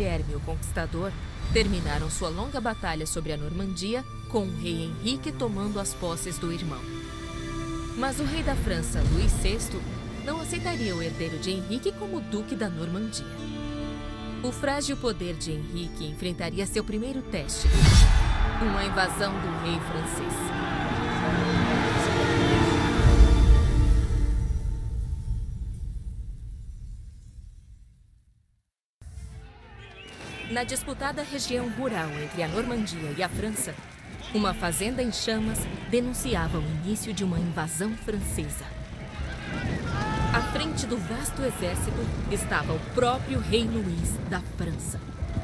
Guilherme o Conquistador terminaram sua longa batalha sobre a Normandia, com o rei Henrique tomando as posses do irmão. Mas o rei da França, Luís VI, não aceitaria o herdeiro de Henrique como duque da Normandia. O frágil poder de Henrique enfrentaria seu primeiro teste, uma invasão do rei francês. Na disputada região rural entre a Normandia e a França, uma fazenda em chamas denunciava o início de uma invasão francesa. À frente do vasto exército estava o próprio rei Luís da França.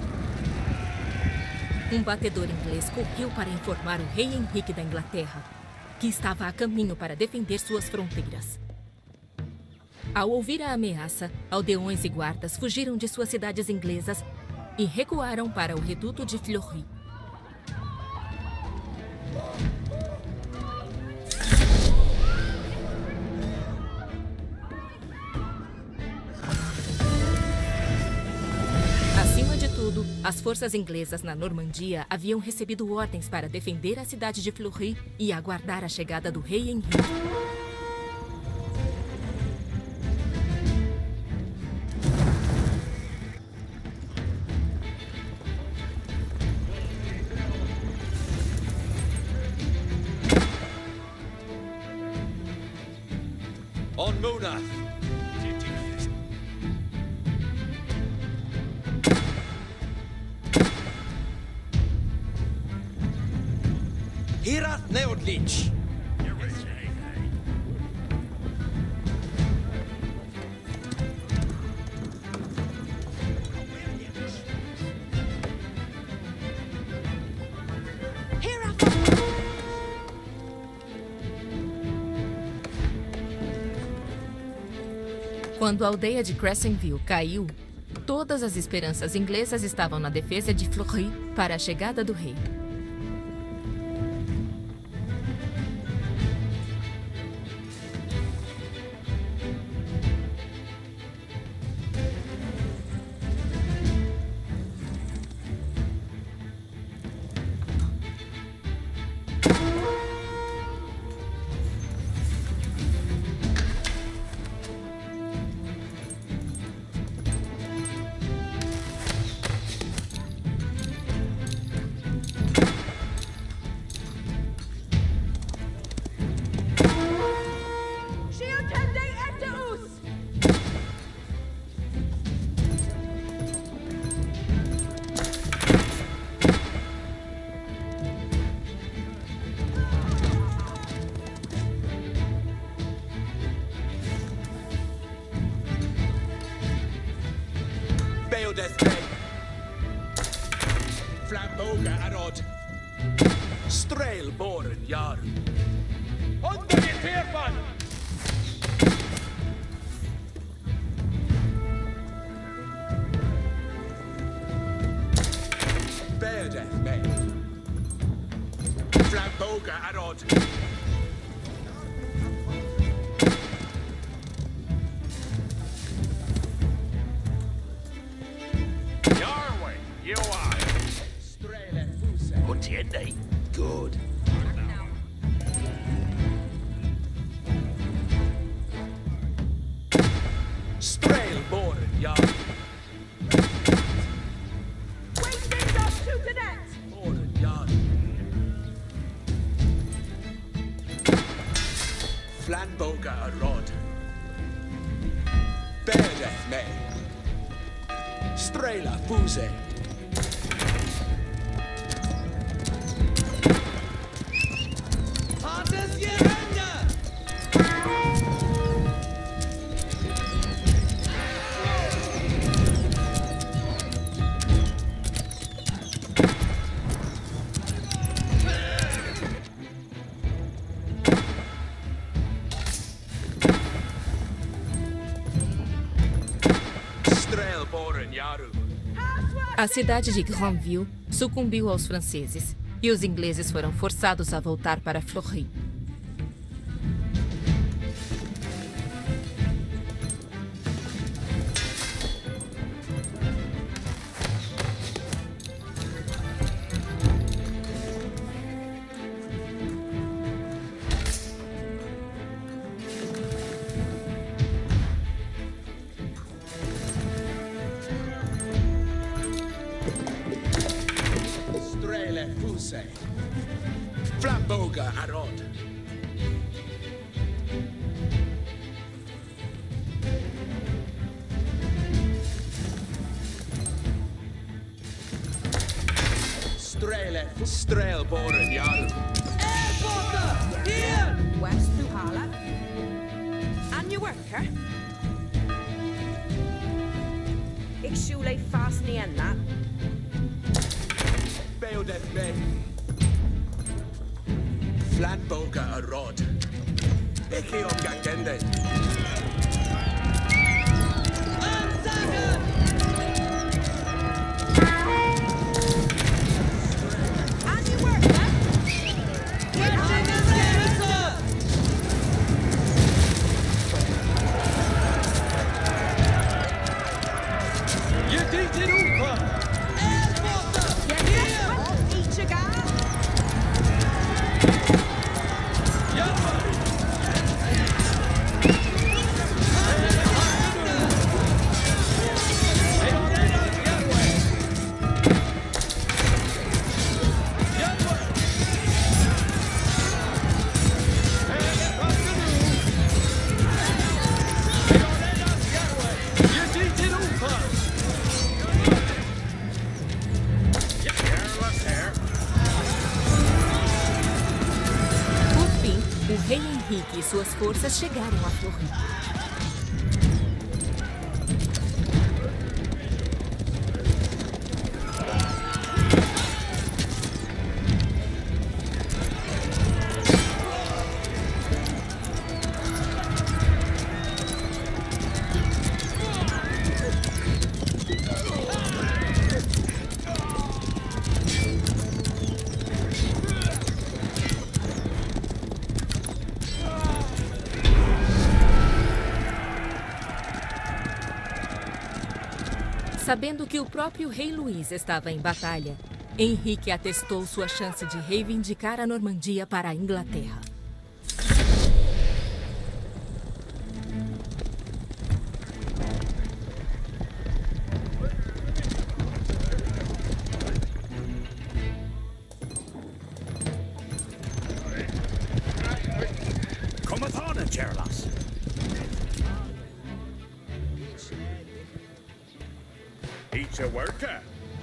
Um batedor inglês correu para informar o rei Henrique da Inglaterra, que estava a caminho para defender suas fronteiras. Ao ouvir a ameaça, aldeões e guardas fugiram de suas cidades inglesas e recuaram para o reduto de Fleury. Acima de tudo, as forças inglesas na Normandia haviam recebido ordens para defender a cidade de Fleury e aguardar a chegada do rei Henrique. On Muna! Hirath Neodlich! Quando a aldeia de Crescentville caiu, todas as esperanças inglesas estavam na defesa de Fleury para a chegada do rei. Flamboga Arod. Strail Boren Jar. Under the Tierfan! Beardeth May. Flamboga Arod. Yarway, you are. Contiende. Good. Strail Boren Yard. Wasting us to cadet. Boren Yard. Flanboga a rod. Beardeth May. Strela Fuse. A cidade de Granville sucumbiu aos franceses e os ingleses foram forçados a voltar para Fleury. Strele fuse. Flamboga arod. Strelboren jarl. Airporter! Here! West Luhala. And your worker? Ik shoelay fast ni en that. Beodet me. Flamboga arod. Eke om gangende. And your worker? Je dient in Oepa! Eat your guy. Por fim, o rei Henrique e suas forças chegaram a Florry. Sabendo que o próprio rei Luís estava em batalha, Henrique atestou sua chance de reivindicar a Normandia para a Inglaterra. Cometh on, Gerlas. Eat your worker.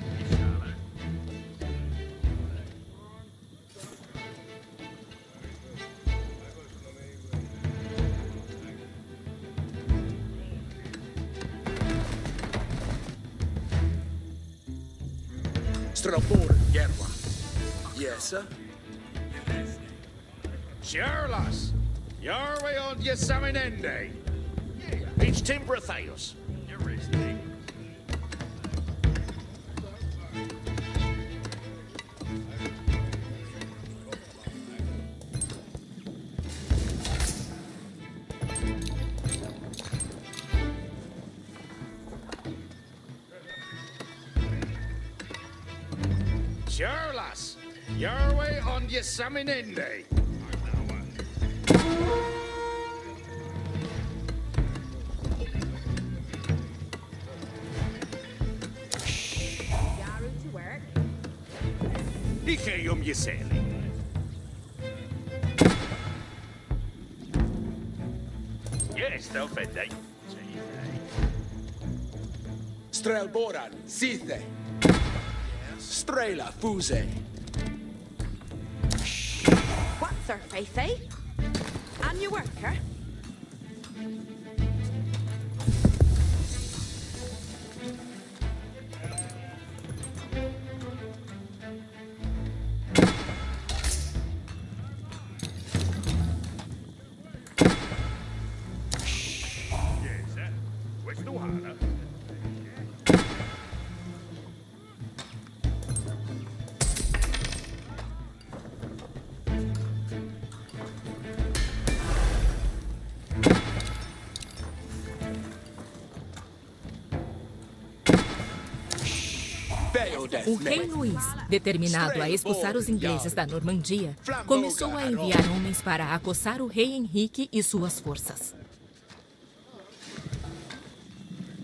Strelboren gerwa. Yes, sir. Gerlas. Your way on Yesaminende. Each Timbratheus. You're listening. Gerlas. Your way on Yesaminende. Yaru to work. Ike Yeseli. Yes, they'll fed day. Strelboran sithe. Strela fuse. What's her faith, eh? And your worker? Yes, where's the water? O rei Luís, determinado a expulsar os ingleses da Normandia, começou a enviar homens para acossar o rei Henrique e suas forças.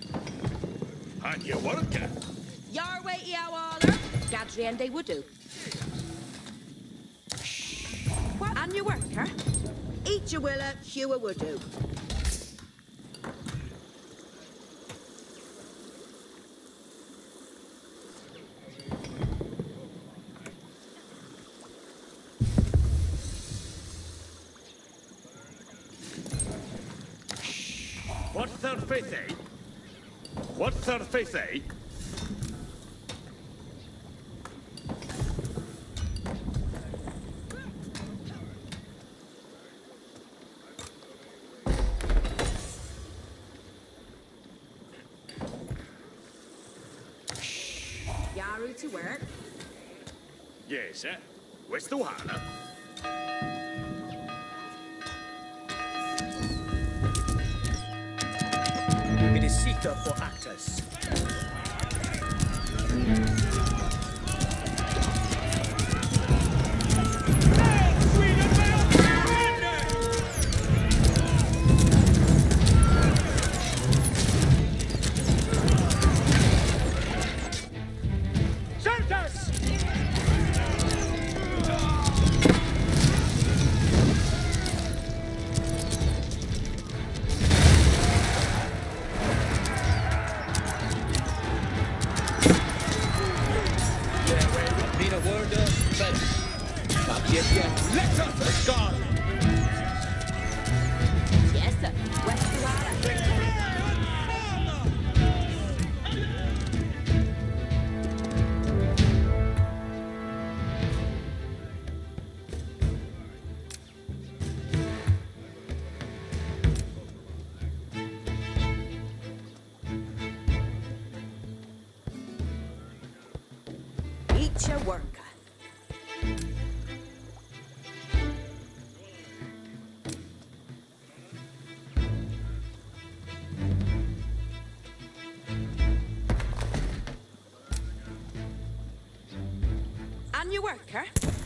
And your worker. Your way, Eowaller. Gadriende would do. What? And your worker? Eat your willa, hew a woodoo. What's their faith, eh? What's their faith, eh? Yaru to work. Yes, eh? Where's the Hana? It is Sita for actors. Let us go! Yes, sir. West Luara. Eat your worker. And your worker?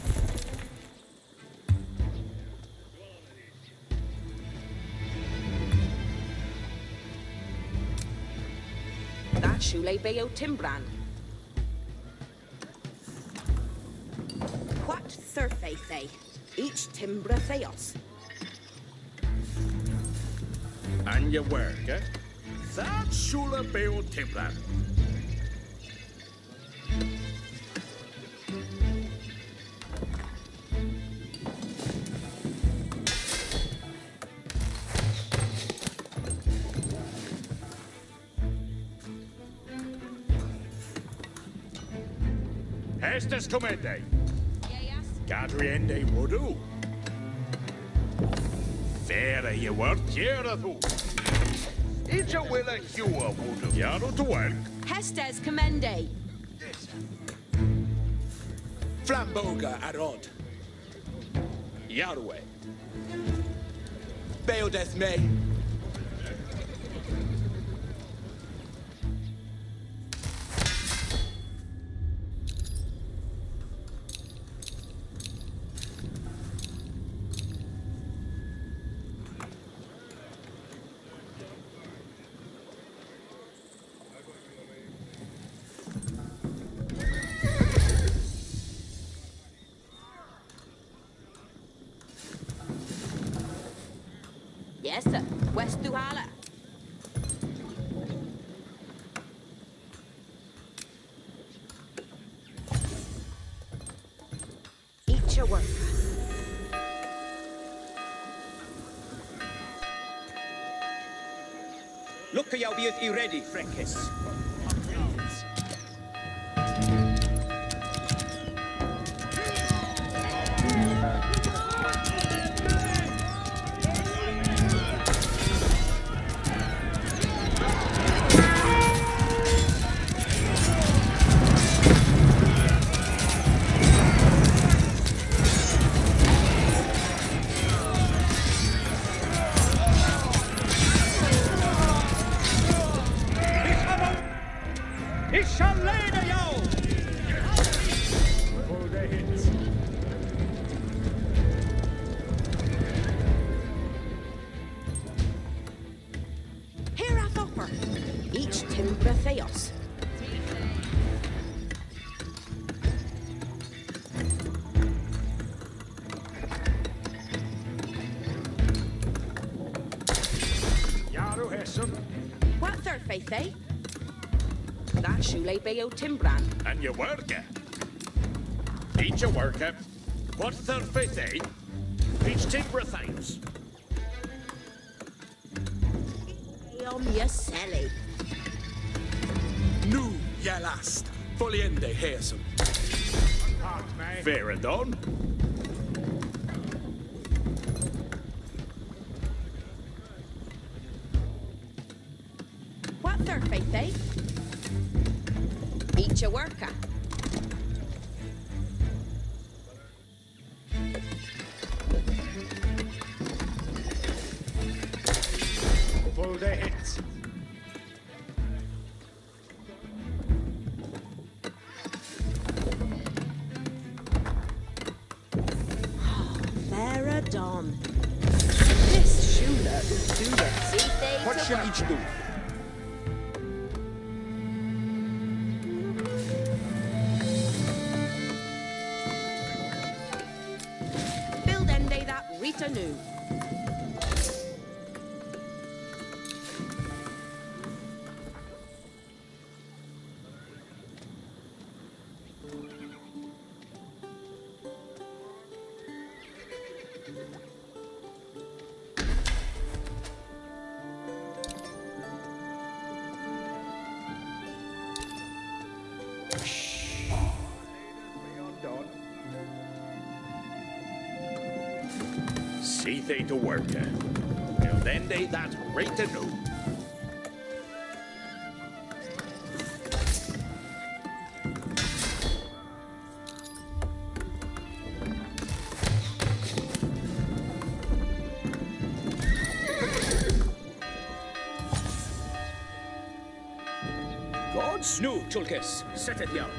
That Shule Bayo Timbran. What surface they? Each Timbra Theos. And your work, eh? That's Shula Beo Timbran. Estes comende. Yes. Gadriende voodoo. Fere je wordt jere toe. Ija willa hua voodoo. Jaro to work. Hestes Commende. Flamboga Arod. Yarwe. Beodeth May. Yes, sir. West Duhala. Eat your work. Look, you'll be ready, Frankis. Person. What's their faith, eh? That shoelay bay o Timbran. And you work it. Each you work it. What's their faith, eh? Each timber things. Mia Sally. Nu Yalast. Foliende Hazen. Fair and done. What's their faith, eh? Each a worker. Full day hits. Faradon. This Shula would do the see What shall each do? Build ende that Rita new. See they to work it. Till then they that right to know. Gods? Nu, Tulkis. Set it down.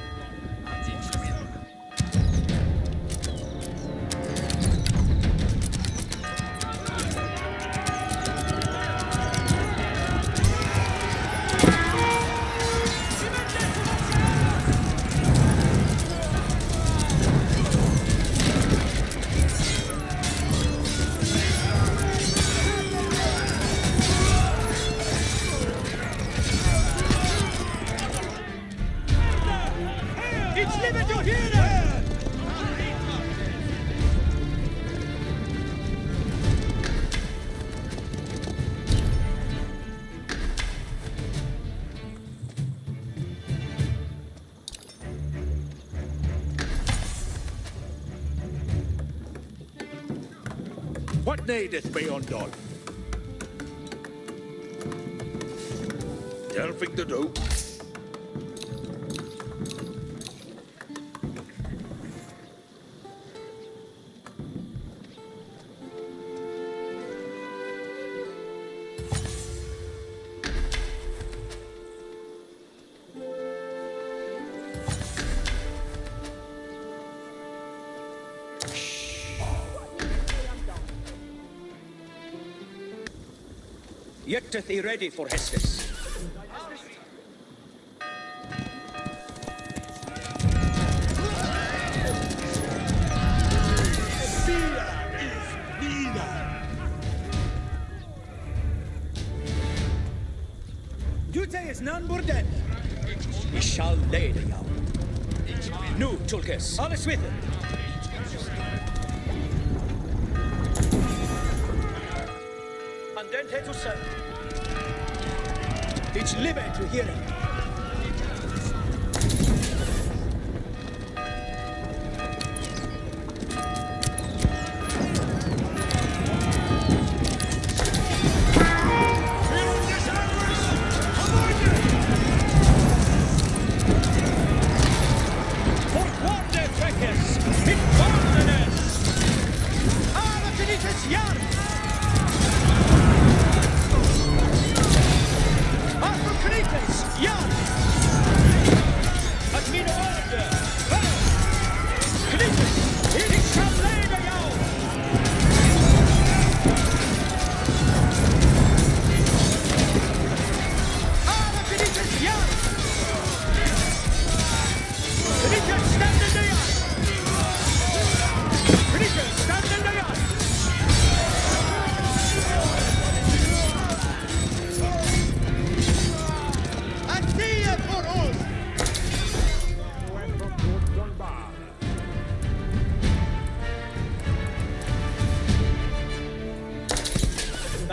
It's limit to here! What needeth be undone? Nothing to do. Yet doth he ready for Hestus. Dute is none burden. We shall lay the young. Nu, Tulkis. All is with it. Andente to serve. It's libe to hear him. Yeah!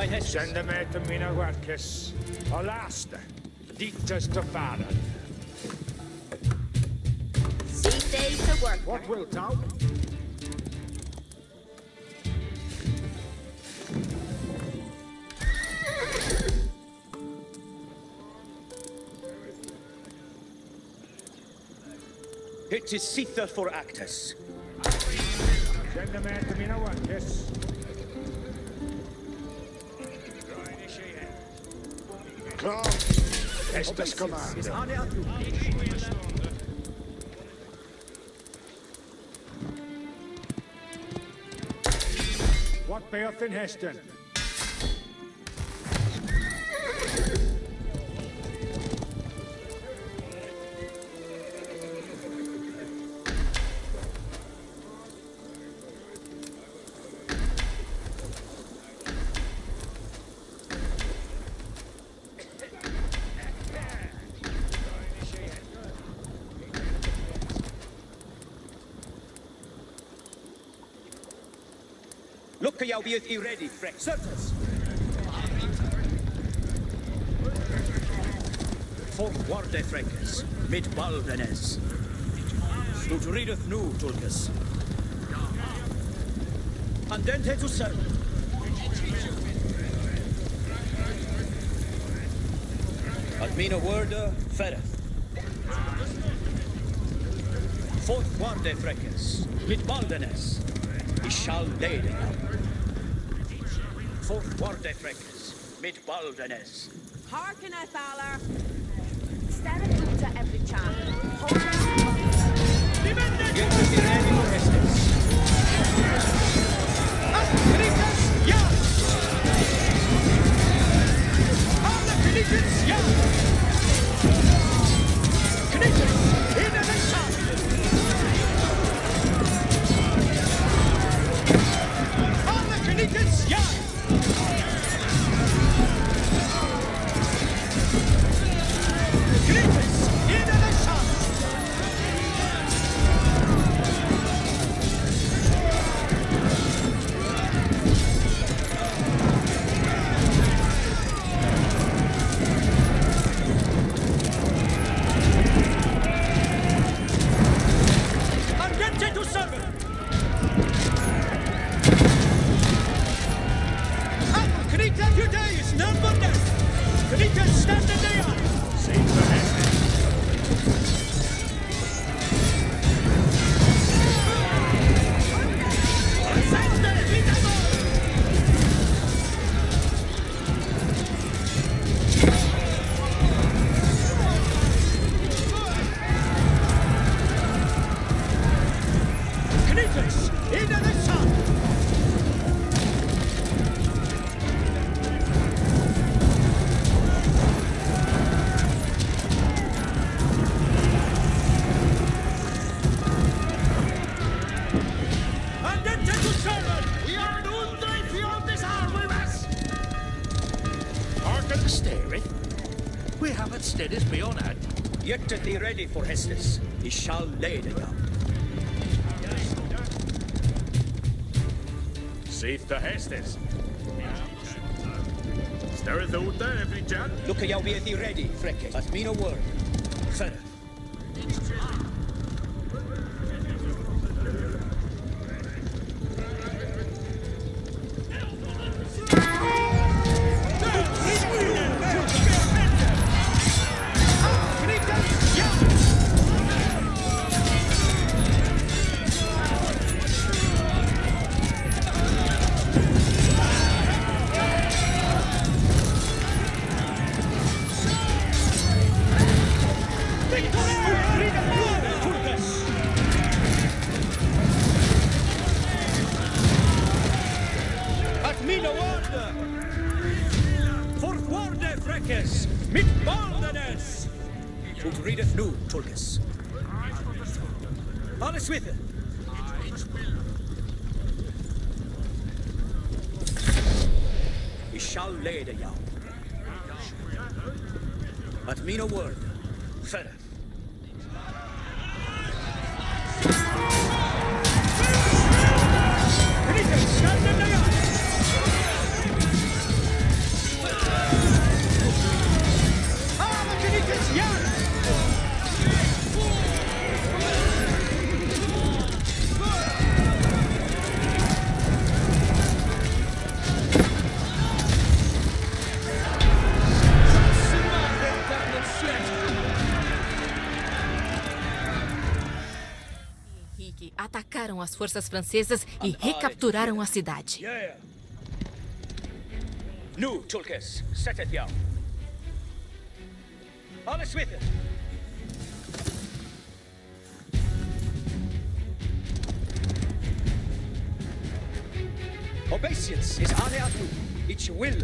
Hestes. Send them out to mina workers. Alaste. Ditas to fara. See days to work. What will thou? It is Sitha for Actus. Send them out to mina workers. Klar. Estes command. What bearth in Heston? Look, y'all be ready, Freck. Certes. Forwarde, Freckes. Mit Baldenes. Ut readeth nu, Tulcus. Andente to serve. Admina worde, ferreth. Forwarde, Freckes. Mit Baldenes. I shall lede jou. Forwarde, Freckes. Mit Baldenes. Harken at Valor. Stand up to every child. Get to be ready for Hestes. Gritas, ja! Alle Gritas, ja! Gritas, in den Schatten! Alle Gritas, ja! Gritas, in den Schatten! Andente to serve! Knita today is none but death! Knita stand in the eye! Save the Heston. Knitas, in the sun! Andente to serve! We are undre beyond this harvest. Hearken stareth. We have it stead as be on it. Yet to be ready for Hestes. I shall lede jou. Save the Hestes. Stareth out there, every jan. Look, y'all be ready, Freckes. Admina word. Ferreth. Admina worde! Forwarde, Freckes! Mit Baldenes! Ut readeth nu, Tulcus. Alles with it! I shall lede jou. Admina word. Ferreth. Knitas, stand in the eye! Henrique atacaram as forças francesas e recapturaram a cidade. Yeah. Nu, Tulkes, setet jou. Alles with it. Obeisance is Aneatu. It's will.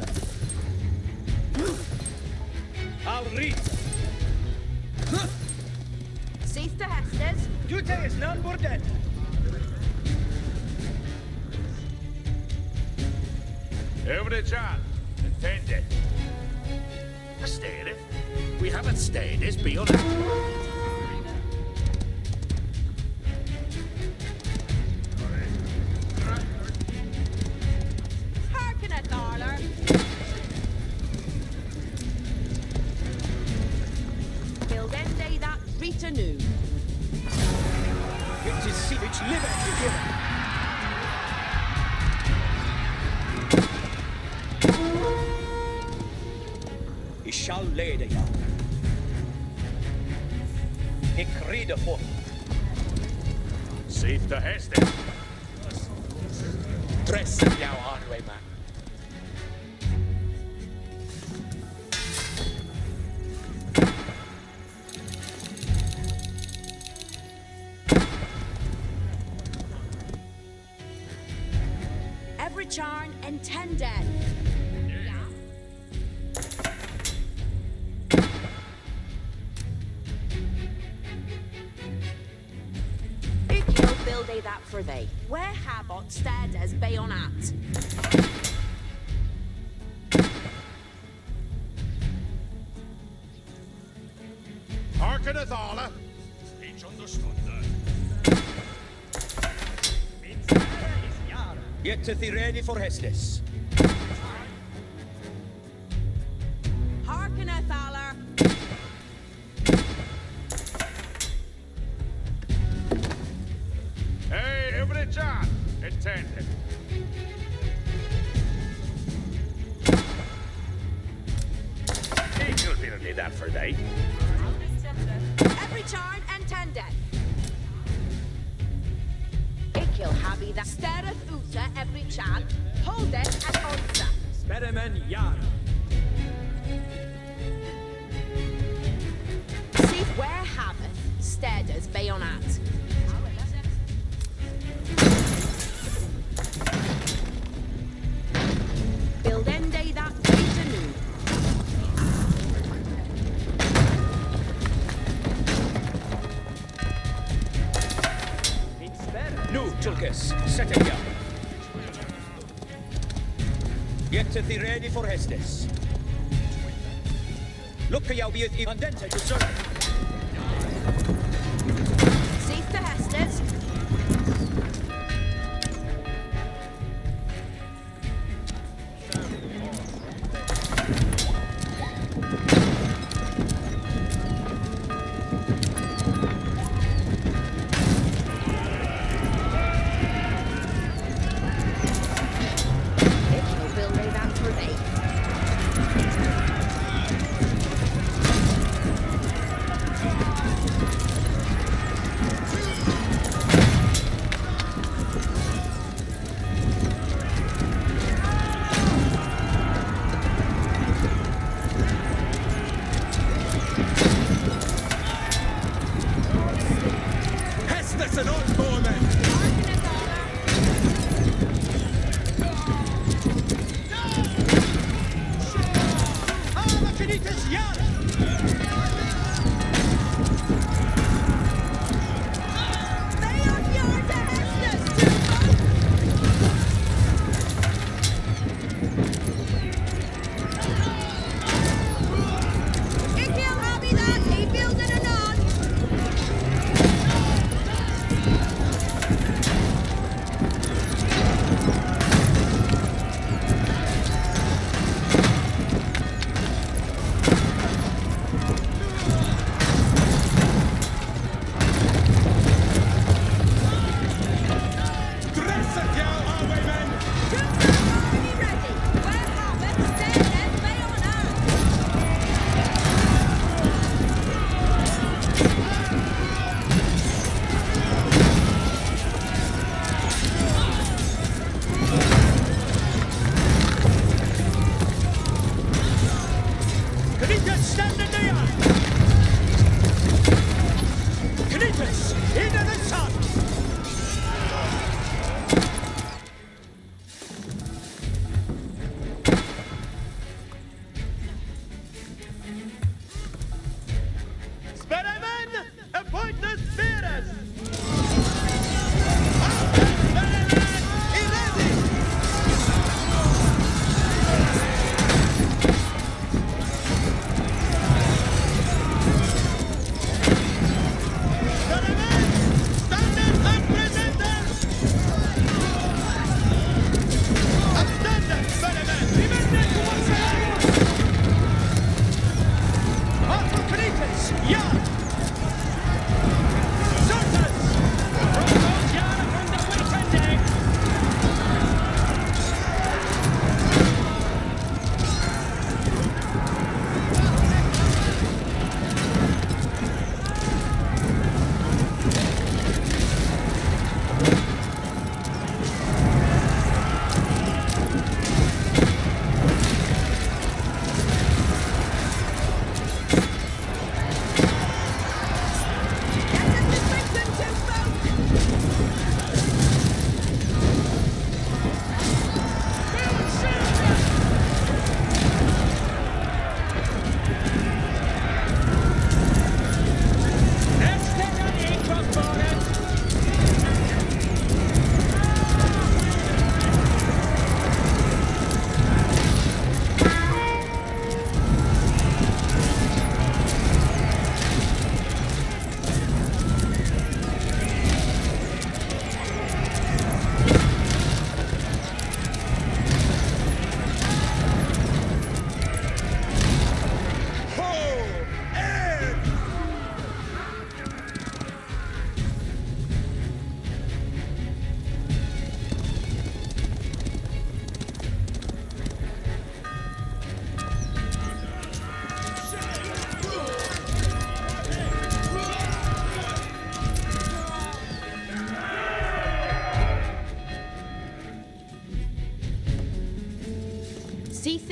I'll read. Cease the Hestes. Duty is none more dead. Every chance. Intended. A steady. We haven't stayed this beyond that. Harken at Darler. Build Ende that Rita new. It is Sivich liberty given. I shall lede jou. Ik rede voor. Save the Heston. Dress jou Hanway, man. Every charn intended. Build a that for thee. Where Habot stead as bayonet. Harken at all. Each understood that. Get thee ready for Hestes. Harken at Thaler. Hey, every chance. Intended. Equal will need that for thee. Every charn intended. Ikil habi that stareth uta every chan. Hold it at onsa. Spederman Yara. See where habeth stead as bayonet. Build Ende that Rita new. Nu, Tulkes, set it jou. Get thee ready for Hestes. Look jou wie het Andente to serve. See the Hestes. Hestes and Osborne! Macanitas Yara! They are your Hestes, If you'll happy that, he builds it anon.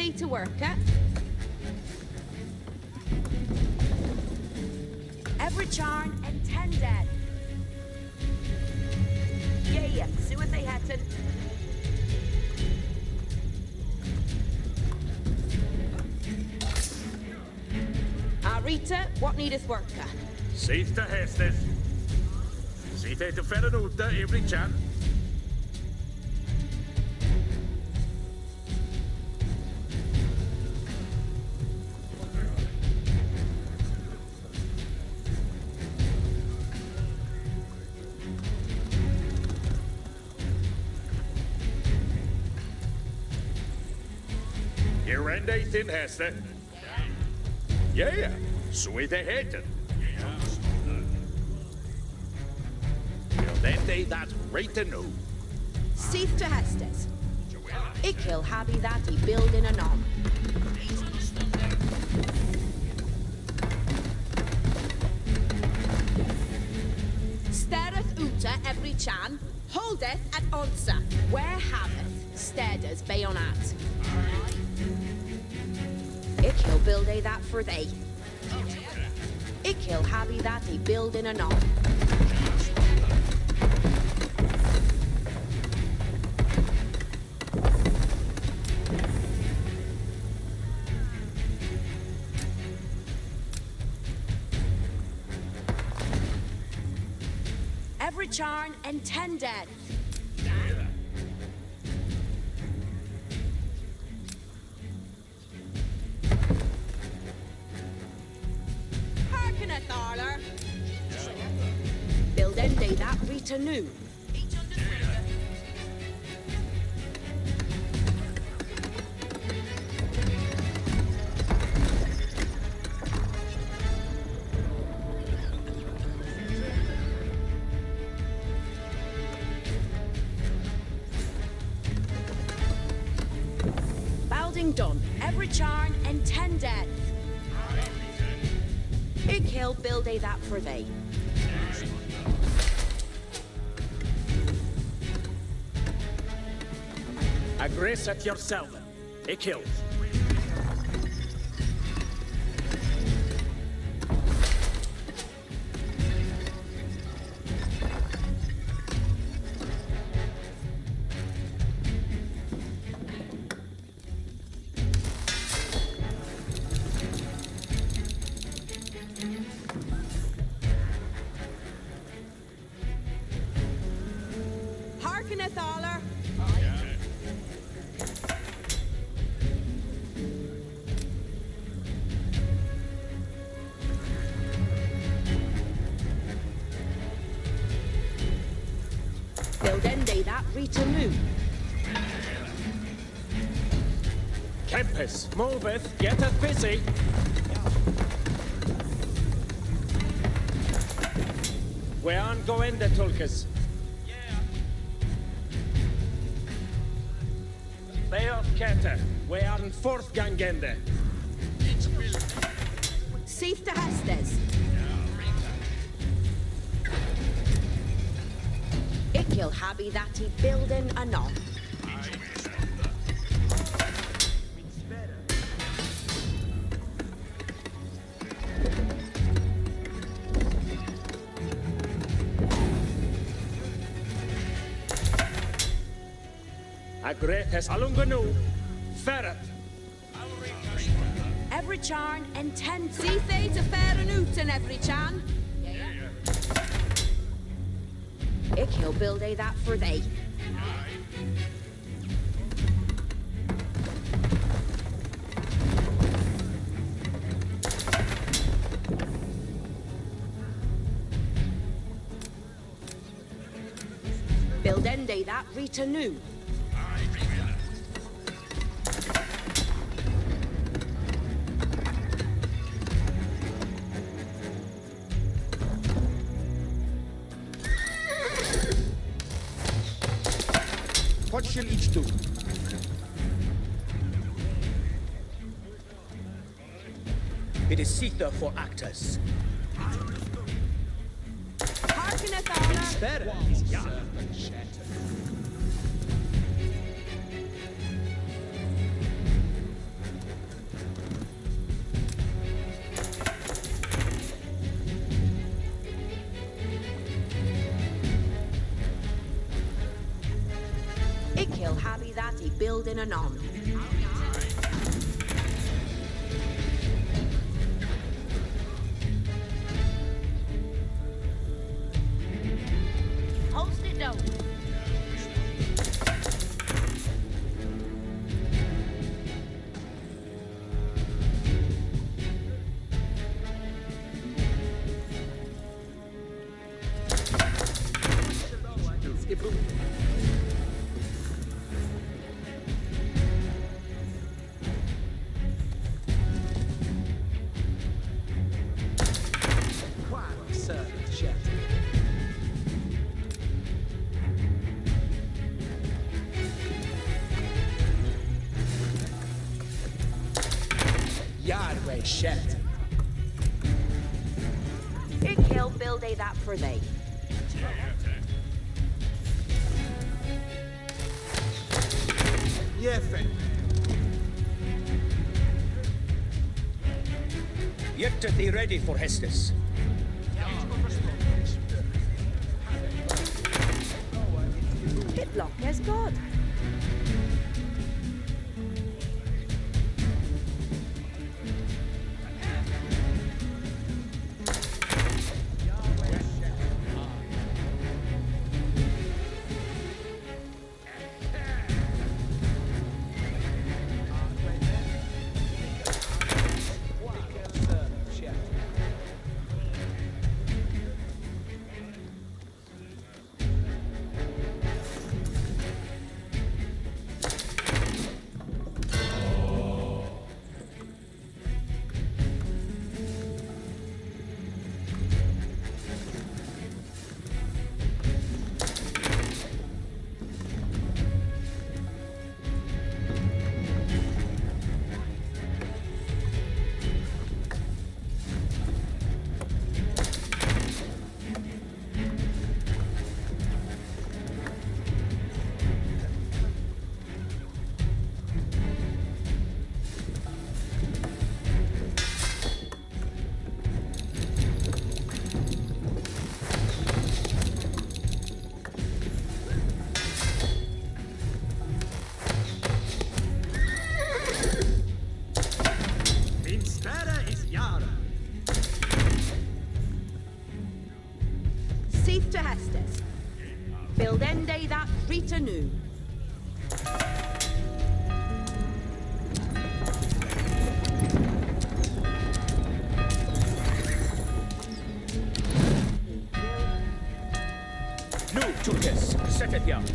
thee to work at. Every charn and 10 dead. Yeah, see what they had to. Rita, what needeth worker? Sista hästes. Sitte till Ferranuta every chan. Hier en de tin häste. Ja, så är det heter. Then they that right to know. Seeth to Hestes. Ikil habi that he build in a nom. Stareth uta every chan, holdeth at onsa. Where haveth steaders bayonat. Ikil build a that for they. Ikil habi that he build in a nom. Every charn and 10 dead. Hearken a Tharler. Build end day that Rita knew. Done. Every charn and 10 dead. Ikil build a that for they. Aggress at yourself. Ikil. Thaler. Build end day that Rita knew. Kempis, moveth, getteth busy. We're on going the Tulkas. Beoth Keta, we are in fourth gangende. Seeth to Hestes. Ikil habi that he building anon. Agretes alunganu, ferret. Every charn and 10 seeth they to fair and oot in every chan. Ikil build a that for they. Build end day that Rita knew. What shall each do? It is Sita for actors. Hearken a Tharler. Better. kill Habby that he building anon. Post it down. Yardway shed. Big hill build they that for they. Yefen. Yet to be ready for Hestus. Hitlock as God. Safe to Hestus. Build ende that Rita new. Nu, Tulkes, set it down.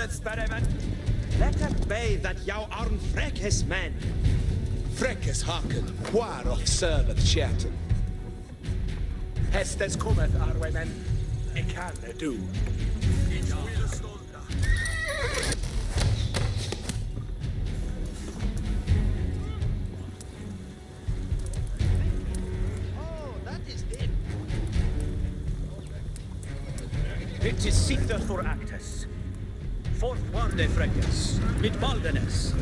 experiment. Let it be that jou aren't Freckes men. Freckes haken, waar och servet chatten. Hästes cometh, Arwe men. Ik kan det du. It is sitter for Actus. Forth wande Freckes, mit Baldenes.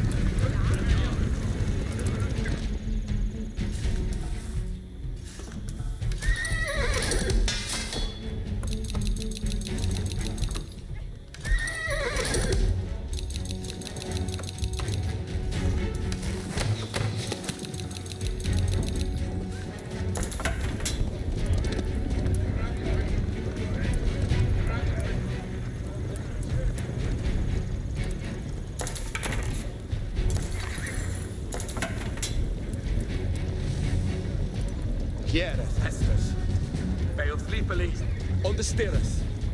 Gereth, Hestes. Bij ons liepeli. Onderstirres.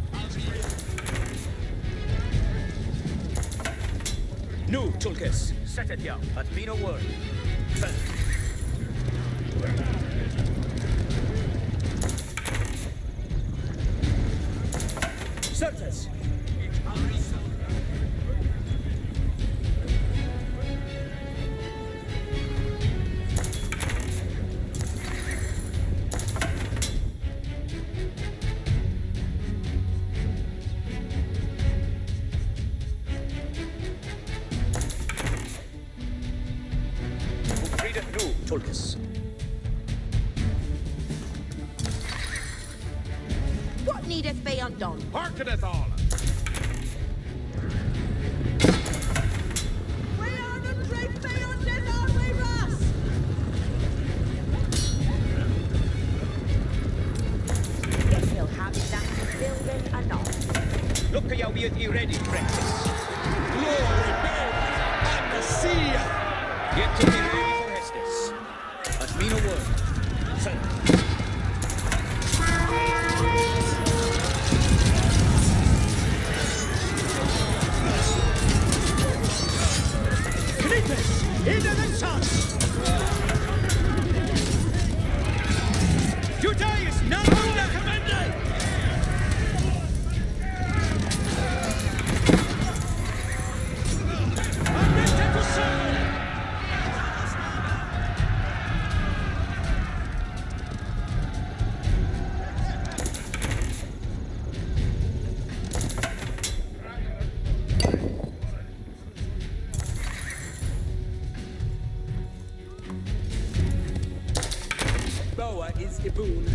Nu, Tulkes, set it jou, at me no word. Certes. Tulkes. What needeth be undone? Hearkeneth all. We are the great beyond are we, Ross? If he'll have that building anon. Look at jou be it ready, Freckes. Glory be! I'm the sea! Get to be ready for Hestes. At me no word. Knippes! Into the sun! Today is none recommended! Uplifted to serve! Boa is the boon.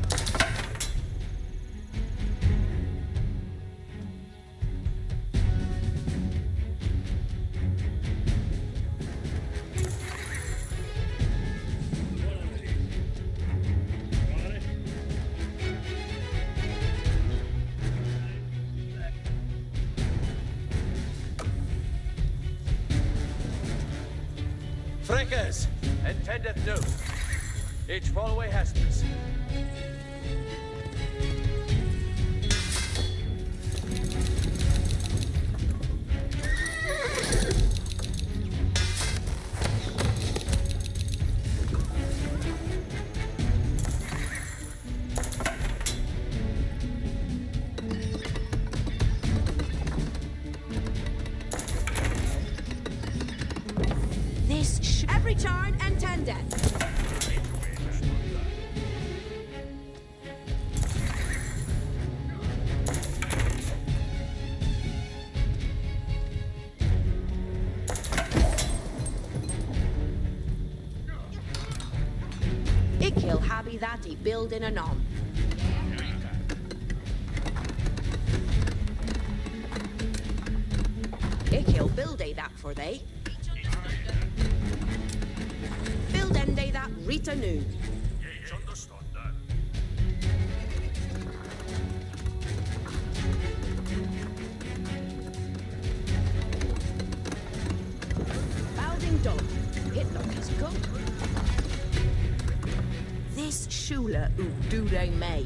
Freckes, intendeth no. Each fall away Hestes. This every turn intended. Ikil habi that he building anon. Ikil build a that for they. Build end a that Rita new. It's understood that. Balding dog. Hit dog is good. This shula who do they may.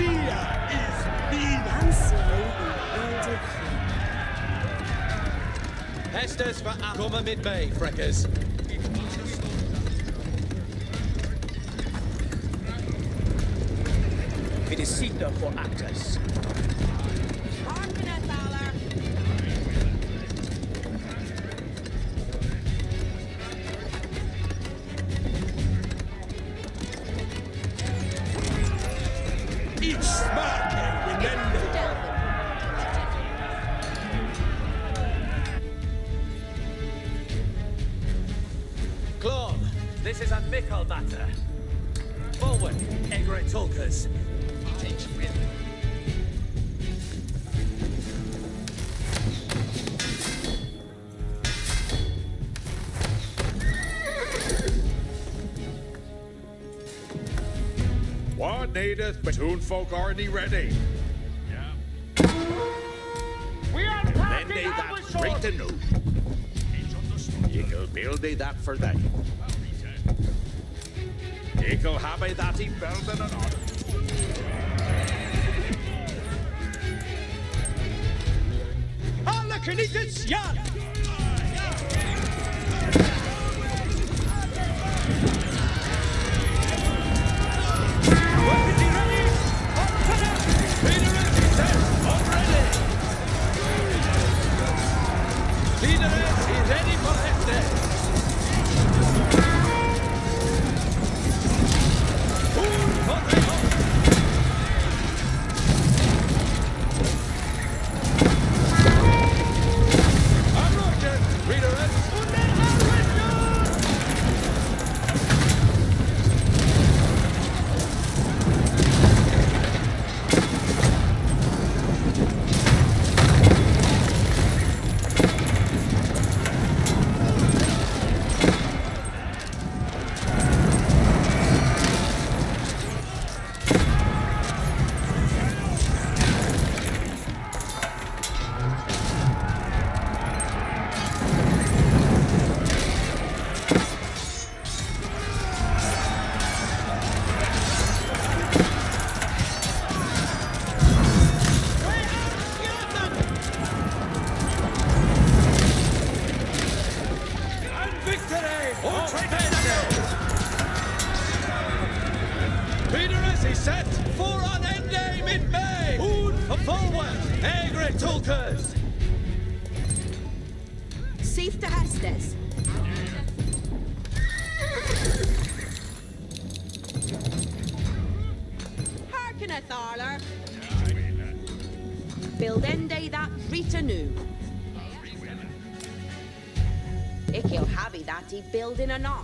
Sia is Nina. Hestes for Akoma mid-May, Freckers. Vidicita for Actus. Each smart remember. Claude, this is a mickle matter. Forward, Egret Tulkers. What needeth Batoon folk already ready? Yeah. We are then they that great to know. Ye'll build they that for them. Ye'll have a that he building and on. Alla Knights Jan! Safe to Hestes. Harkeneth Arler. Build ende that Rita new. Ikil Habby that he building a knock.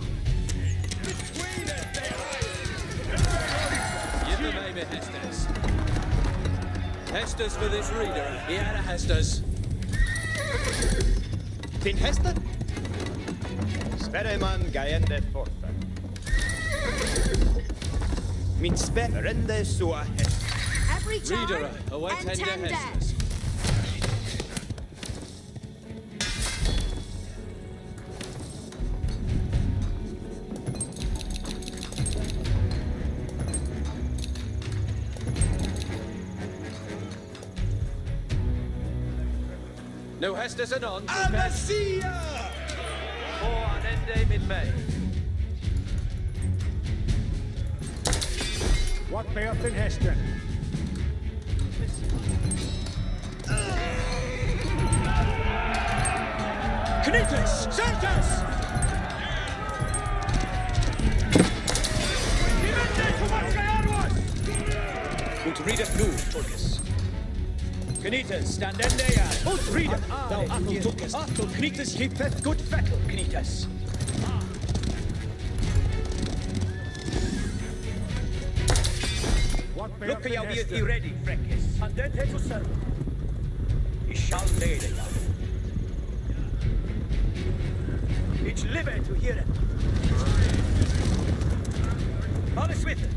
Give the baby Hestes. Hestes for this reader. He had a Hestes. Din Hester? Sverreman gaende forfe. Min sperrende sua Hester. Every time. Reader, away and tender Hestes. No Hestes anon. Anasia! For an ende mid-May. What beoth in Heston? Knights! Certas! Ut readeth nu, Tulkes. Knights, stand ende ad. Ut reader, thou Atul Tulkes. Atul Knights keepeth good fettle, Knights. Look how we be ready, Freckes. And then take to serve. He shall lay it down. Each live to hear it. All is with it.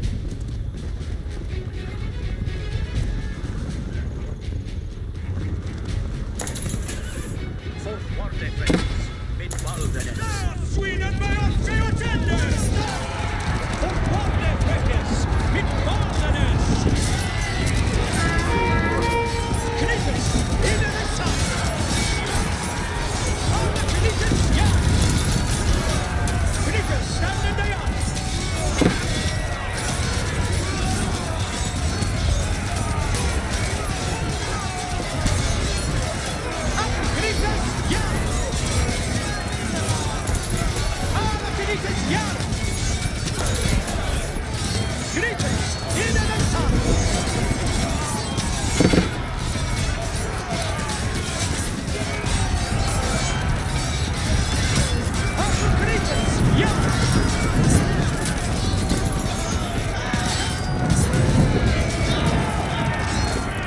Fourth war day, Freckes. Mid-Baldenes. Sweden by oss to your tenders! Fourth war day, Freckes. Mid-Baldenes.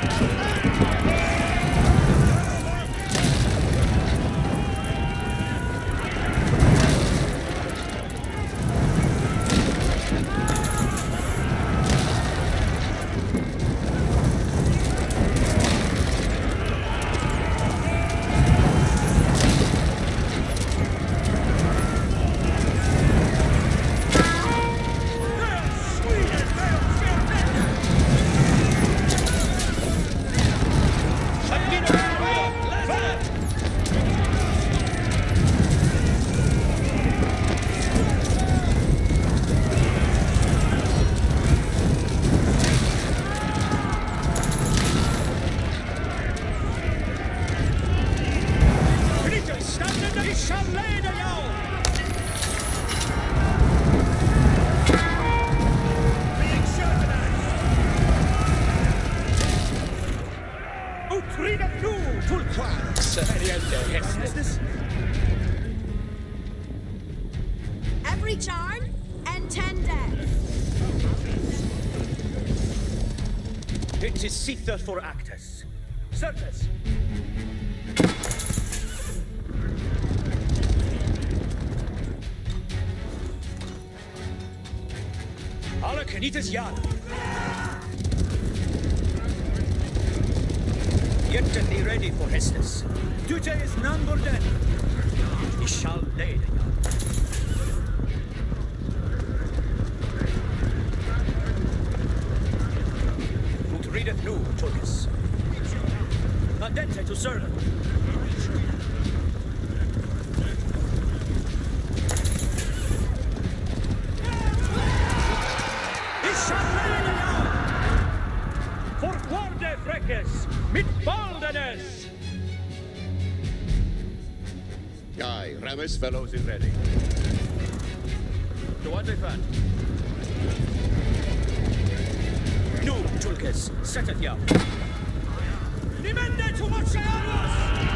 Every charm and 10 deaths. It is Caesar for Actus. Certes. Alla canitas Yara. Yet be ready for Hestus. Dute is none but dead. He shall lay the Yara. Ut readeth nu, Tulcus. Andente to serve. Forquarde freces, mit baldenes! Aye, Ramus fellows in ready. To what they found? Nu, Tulcus, setteth ya. Nimende to Marcianus!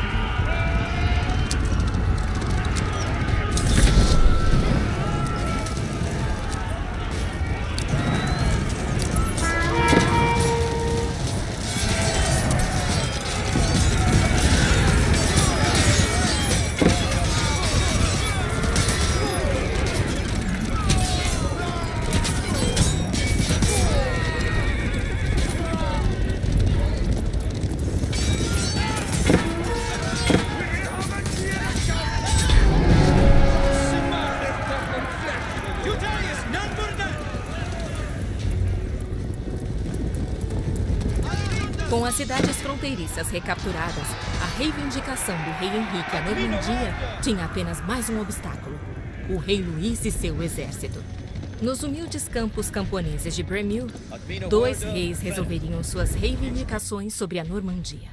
Com as cidades fronteiriças recapturadas, a reivindicação do rei Henrique à Normandia tinha apenas mais um obstáculo: o rei Luís e seu exército. Nos humildes campos camponeses de Bremil, 2 reis resolveriam suas reivindicações sobre a Normandia.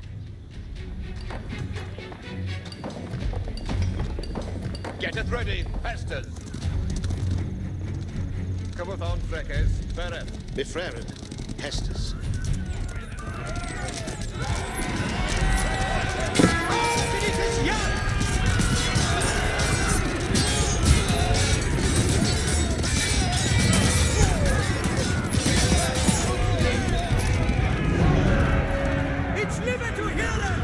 Get it ready, Hestus. Cometh on, Freces, Vereth. Befrered, Hestus. It's liver to hear them!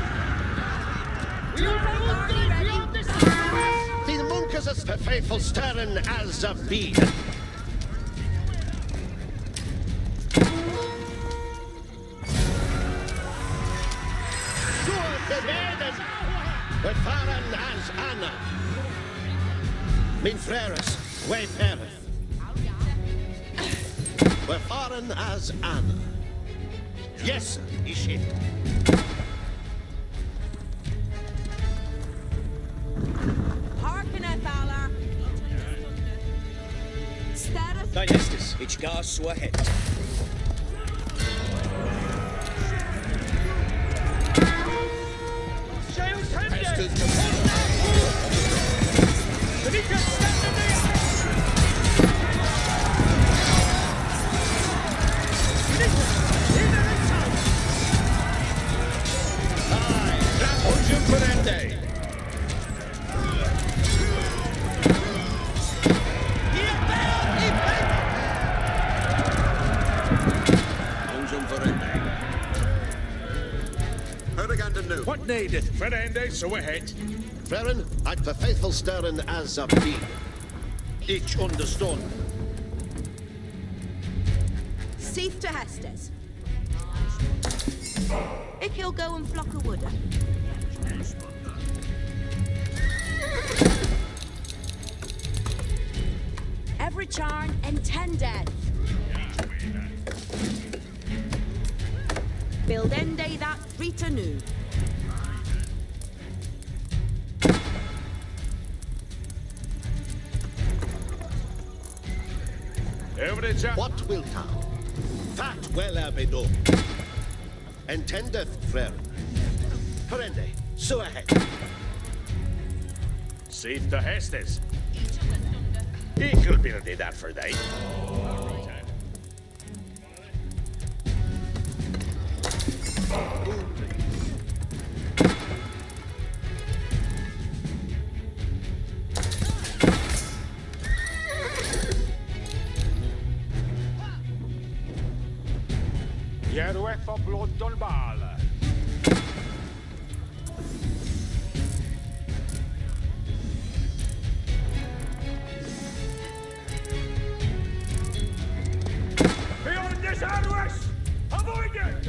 The Munkus is the faithful Stern as a bee. Befaren as Anna. Min freres, way pereth. Befaren as Anna. Yes, Ishit. Harkeneth, Alla. Status. Thine Hestus, ich gar so ahead. Hestus to Rampungium Perende. Heraganda nu. What needeth? Ferende, so ahead. Frerin, I'd the faithful Stern as a bee. Ich understand. Seath to Hestes. Ik he'll go and flock a wood. Every charn intended. Build ende that Rita new. Every chap. What wilt thou? That will I be done. Entendeth, Frerin. Ferende, so ahead. Seath to Hestes. Equal build that for thee. Jerueth for blood Dolbal. Beyond this Arwes! Avoid it!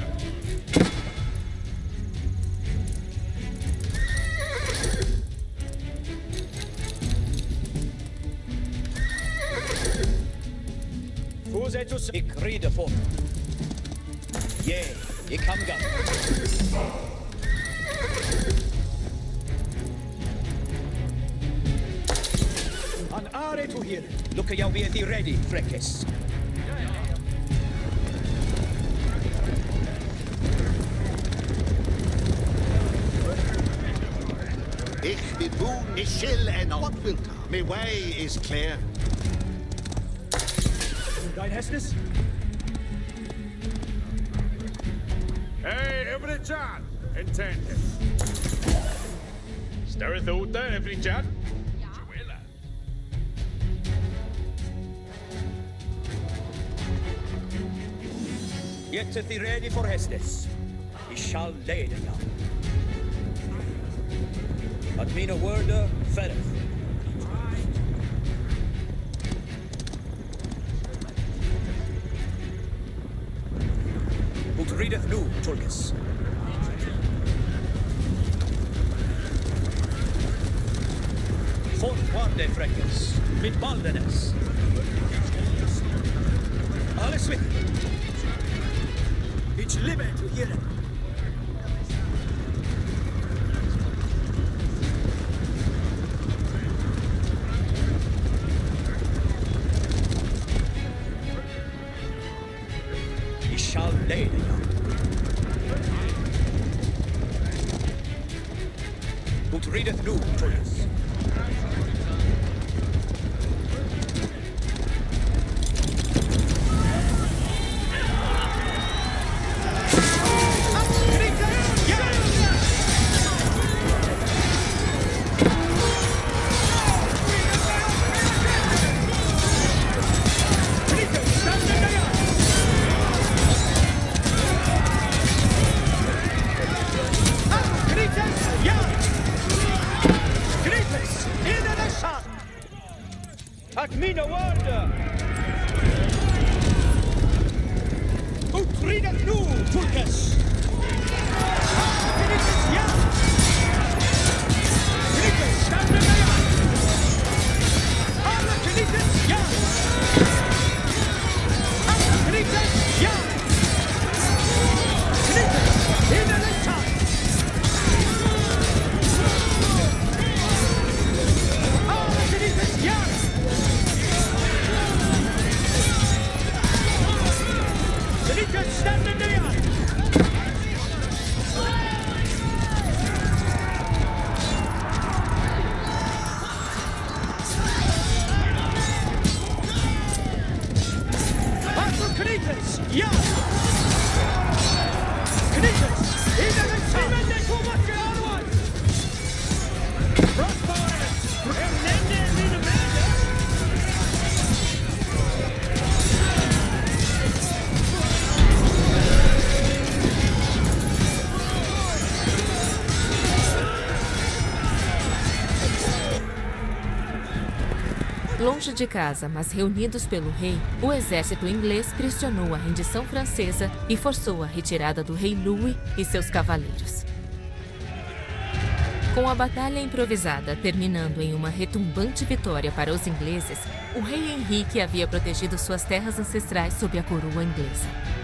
Fusetus, ik ride for. Yeah, ik kan gaan. An are to here. Look at jou weer ready, Freckes. Ich be boon, ich shill and what wilt thou? My way is clear. Dein Hestes? Hey, every chat. Intended. Stirreth out there, every chat. Getteth thee ready for Hestes. He shall lay thee now. At mina word, Fereth. Ut readeth nu, Tulkes. Fortfarande, Freckes, mit Baldenes. Alles mit. Ich liebe to hear it. He shall lay thee now. Ut readeth nu, Tulkes. At mina word! Ut readeth nu, Tulkes! Ja! Knittes, stande mig! Alla knittes, ja! Alla knittes, ja! Knittes, innerlig tatt! Alla knittes, ja! Longe de casa, mas reunidos pelo rei, o exército inglês pressionou a rendição francesa e forçou a retirada do rei Louis e seus cavaleiros. Com a batalha improvisada terminando em uma retumbante vitória para os ingleses, o rei Henrique havia protegido suas terras ancestrais sob a coroa inglesa.